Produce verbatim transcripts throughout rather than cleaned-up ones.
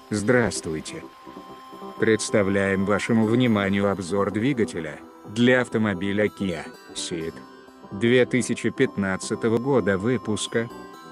Здравствуйте! Представляем вашему вниманию обзор двигателя для автомобиля Kia Ceed две тысячи пятнадцатого года выпуска.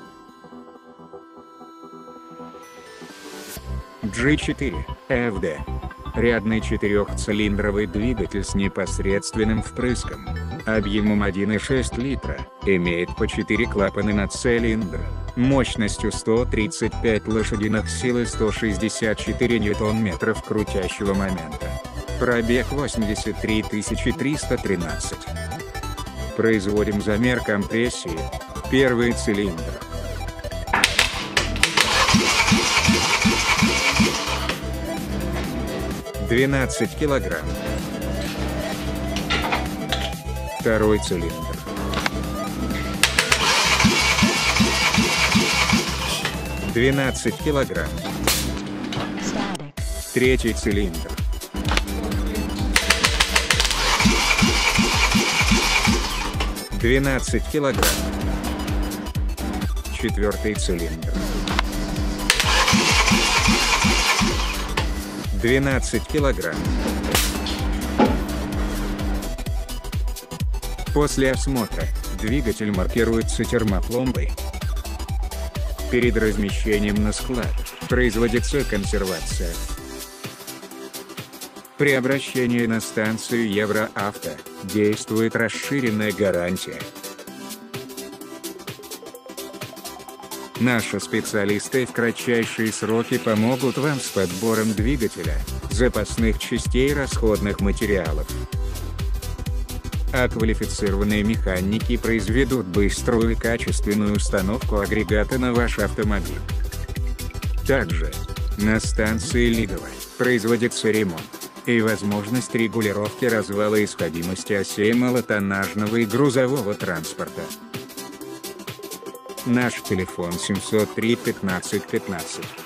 джи четыре эф ди – рядный четырехцилиндровый двигатель с непосредственным впрыском, объемом один и шесть литра, имеет по четыре клапана на цилиндр, мощностью сто тридцать пять лошадиных сил и сто шестьдесят четыре ньютон-метров крутящего момента. Пробег восемьдесят три тысячи триста тринадцать. Производим замер компрессии. Первый цилиндр. двенадцать килограмм. Второй цилиндр. двенадцать килограмм. Третий цилиндр. двенадцать килограмм. Четвертый цилиндр. двенадцать килограмм. После осмотра, двигатель маркируется термопломбой. Перед размещением на склад, производится консервация. При обращении на станцию Евроавто, действует расширенная гарантия. Наши специалисты в кратчайшие сроки помогут вам с подбором двигателя, запасных частей и расходных материалов. А квалифицированные механики произведут быструю и качественную установку агрегата на ваш автомобиль. Также, на станции Лигово, производится ремонт и возможность регулировки развала и сходимости осей малотоннажного и грузового транспорта. Наш телефон семьсот три пятнадцать пятнадцать.